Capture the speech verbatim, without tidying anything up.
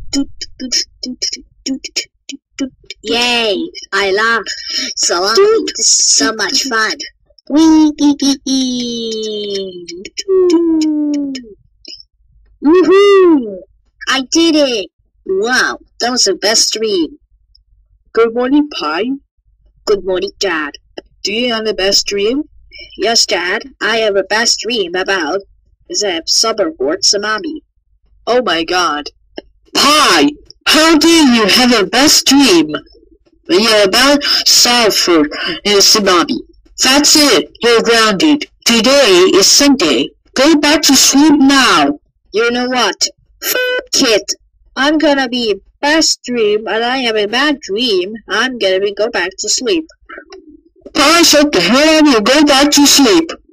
Yay! I love salami. This is so much fun. Wee! Woohoo! I did it! Wow, that was the best dream. Good morning, Pi. Good morning, Dad. Do you have the best dream? Yes, Dad. I have a best dream about the summerboard salami. Oh my God. Pi, how do you have a best dream when you're about sulfur and salami? That's it. You're grounded. Today is Sunday. Go back to sleep now. You know what? F kid. I'm gonna be best dream and I have a bad dream. I'm gonna be go back to sleep. Pi, shut the hell up and go back to sleep.